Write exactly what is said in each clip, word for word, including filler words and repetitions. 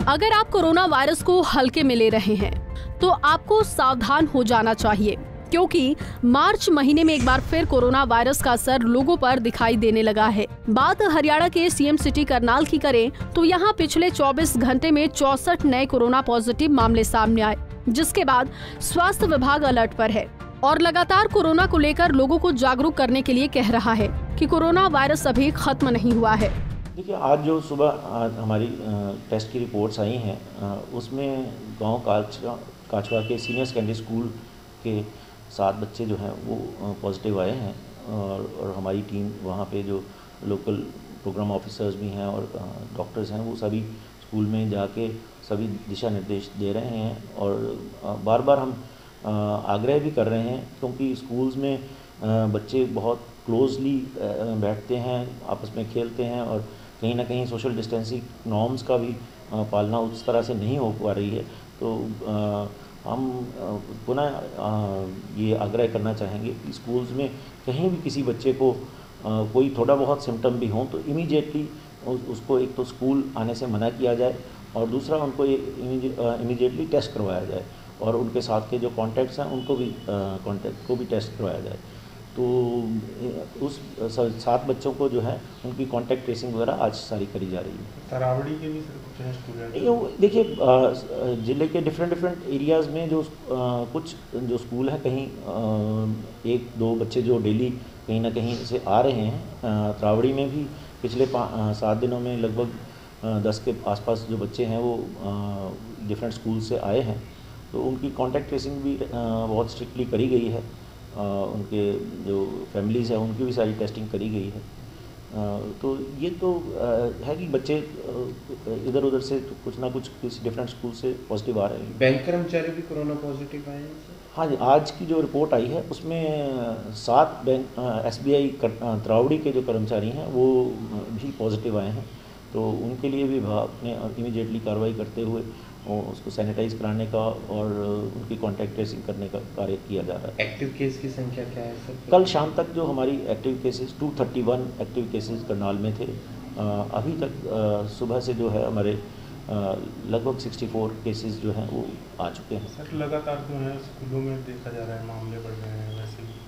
अगर आप corona virus को हल्के में ले रहे हैं तो आपको सावधान हो जाना चाहिए, क्योंकि मार्च महीने में एक बार फिर कोरोना वायरस का असर लोगों पर दिखाई देने लगा है। बात हरियाणा के सीएम सिटी करनाल की करें तो यहाँ पिछले चौबीस घंटे में चौसठ नए कोरोना पॉजिटिव मामले सामने आए, जिसके बाद स्वास्थ्य विभाग अलर्ट पर है और लगातार कोरोना को लेकर लोगों को जागरूक करने के लिए कह रहा है कि कोरोना वायरस अभी खत्म नहीं हुआ है। देखिए, आज जो सुबह हमारी टेस्ट की रिपोर्ट्स आई हैं उसमें गांव काचवा काचवा के सीनियर सेकेंडरी स्कूल के सात बच्चे जो हैं वो पॉजिटिव आए हैं और, और हमारी टीम वहाँ पे जो लोकल प्रोग्राम ऑफिसर्स भी हैं और डॉक्टर्स हैं वो सभी स्कूल में जाके सभी दिशा निर्देश दे रहे हैं और बार बार हम आग्रह भी कर रहे हैं, क्योंकि स्कूल्स में बच्चे बहुत क्लोजली बैठते हैं, आपस में खेलते हैं और कहीं ना कहीं सोशल डिस्टेंसिंग नॉर्म्स का भी पालना उस तरह से नहीं हो पा रही है। तो हम पुनः ये आग्रह करना चाहेंगे कि स्कूल्स में कहीं भी किसी बच्चे को कोई थोड़ा बहुत सिम्टम भी हों तो इमीडिएटली उसको एक तो स्कूल आने से मना किया जाए और दूसरा उनको इमीडिएटली टेस्ट करवाया जाए और उनके साथ के जो कॉन्टैक्ट्स हैं उनको भी कॉन्टैक्ट को भी टेस्ट करवाया जाए। तो उस सात बच्चों को जो है उनकी कॉन्टैक्ट ट्रेसिंग वगैरह आज सारी करी जा रही है। तरावड़ी के भी कुछ हैं स्टूडेंट? देखिए, ज़िले के डिफरेंट डिफरेंट एरियाज़ में जो आ, कुछ जो स्कूल हैं कहीं आ, एक दो बच्चे जो डेली कहीं ना कहीं से आ रहे हैं। तरावड़ी में भी पिछले सात दिनों में लगभग दस के आसपास जो बच्चे हैं वो डिफरेंट स्कूल से आए हैं, तो उनकी कॉन्टैक्ट ट्रेसिंग भी आ, बहुत स्ट्रिक्टली करी गई है। आ, उनके जो फैमिलीज़ हैं उनकी भी सारी टेस्टिंग करी गई है। आ, तो ये तो आ, है कि बच्चे इधर उधर से तो कुछ ना कुछ किसी डिफरेंट स्कूल से पॉजिटिव आ रहे हैं। बैंक कर्मचारी भी कोरोना पॉजिटिव आए हैं? हाँ जी, आज की जो रिपोर्ट आई है उसमें सात bank S B I Taraori के जो कर्मचारी हैं वो भी पॉजिटिव आए हैं, तो उनके लिए भी विभाग ने इमीडिएटली कार्रवाई करते हुए उसको सैनिटाइज कराने का और उनकी कॉन्टैक्ट ट्रेसिंग करने का कार्य किया जा रहा है। एक्टिव केस की संख्या क्या है सर? कल शाम तक जो हमारी एक्टिव केसेस दो सौ इकतीस एक्टिव केसेस करनाल में थे, अभी तक सुबह से जो है हमारे लगभग चौंसठ केसेस जो हैं वो आ चुके हैं। सर, लगातार जो है स्कूलों में देखा जा रहा है मामले बढ़ रहे हैं, वैसे भी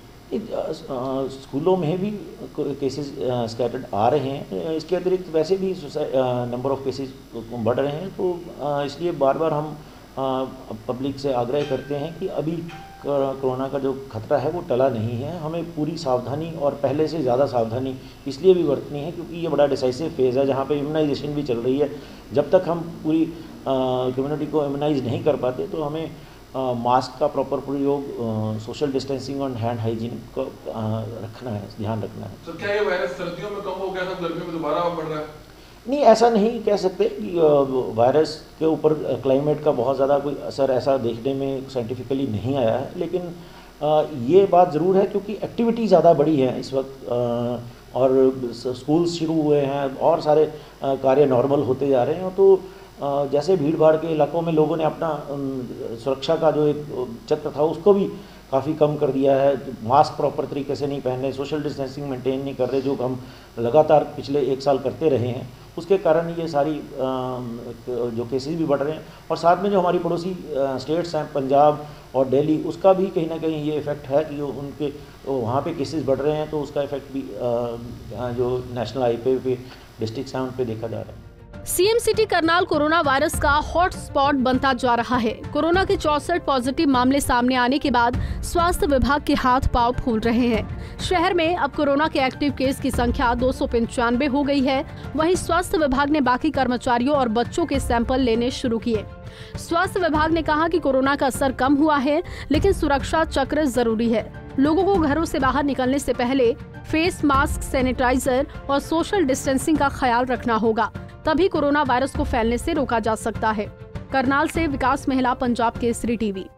स्कूलों में भी केसेस स्कैटर्ड आ रहे हैं। इसके अतिरिक्त वैसे भी नंबर ऑफ केसेस बढ़ रहे हैं, तो इसलिए बार बार हम पब्लिक से आग्रह करते हैं कि अभी कोरोना का जो खतरा है वो टला नहीं है। हमें पूरी सावधानी और पहले से ज़्यादा सावधानी इसलिए भी बरतनी है क्योंकि ये बड़ा डिसाइसिव फेज़ है जहाँ पे इम्यूनाइजेशन भी चल रही है। जब तक हम पूरी कम्युनिटी को इम्यूनाइज नहीं कर पाते तो हमें मास्क का प्रॉपर प्रयोग, सोशल डिस्टेंसिंग और हैंड हाइजीन को आ, रखना है, ध्यान रखना है। सर, क्या ये वायरस सर्दियों में कम हो गया था, गर्मियों में दोबारा बढ़ रहा है? नहीं, ऐसा नहीं कह सकते कि वायरस के ऊपर क्लाइमेट का बहुत ज़्यादा कोई असर ऐसा देखने में साइंटिफिकली नहीं आया है, लेकिन आ, ये बात ज़रूर है क्योंकि एक्टिविटी ज़्यादा बढ़ी है इस वक्त आ, और स्कूल्स शुरू हुए हैं और सारे कार्य नॉर्मल होते जा रहे हैं। तो जैसे भीड़ भाड़ के इलाकों में लोगों ने अपना सुरक्षा का जो एक चक्र था उसको भी काफ़ी कम कर दिया है। मास्क प्रॉपर तरीके से नहीं पहन रहे, सोशल डिस्टेंसिंग मेंटेन नहीं कर रहे, जो हम लगातार पिछले एक साल करते रहे हैं, उसके कारण ये सारी जो केसेस भी बढ़ रहे हैं। और साथ में जो हमारी पड़ोसी स्टेट्स हैं पंजाब और दिल्ली, उसका भी कहीं ना कहीं ये इफ़ेक्ट है कि उनके वहाँ पे केसेस बढ़ रहे हैं, तो उसका इफ़ेक्ट भी जो नेशनल हाईवे पे डिस्ट्रिक्ट हैं उन पर देखा जा रहा है। CM city Karnal corona virus का हॉट स्पॉट बनता जा रहा है। कोरोना के चौसठ पॉजिटिव मामले सामने आने के बाद स्वास्थ्य विभाग के हाथ पांव फूल रहे हैं। शहर में अब कोरोना के एक्टिव केस की संख्या दो सौ पंचानवे हो गई है। वहीं स्वास्थ्य विभाग ने बाकी कर्मचारियों और बच्चों के सैंपल लेने शुरू किए। स्वास्थ्य विभाग ने कहा कि कोरोना का असर कम हुआ है, लेकिन सुरक्षा चक्र जरूरी है। लोगों को घरों से बाहर निकलने से पहले फेस मास्क, सैनिटाइजर और सोशल डिस्टेंसिंग का ख्याल रखना होगा, तभी कोरोना वायरस को फैलने से रोका जा सकता है। करनाल से विकास महिला, पंजाब केसरी टीवी।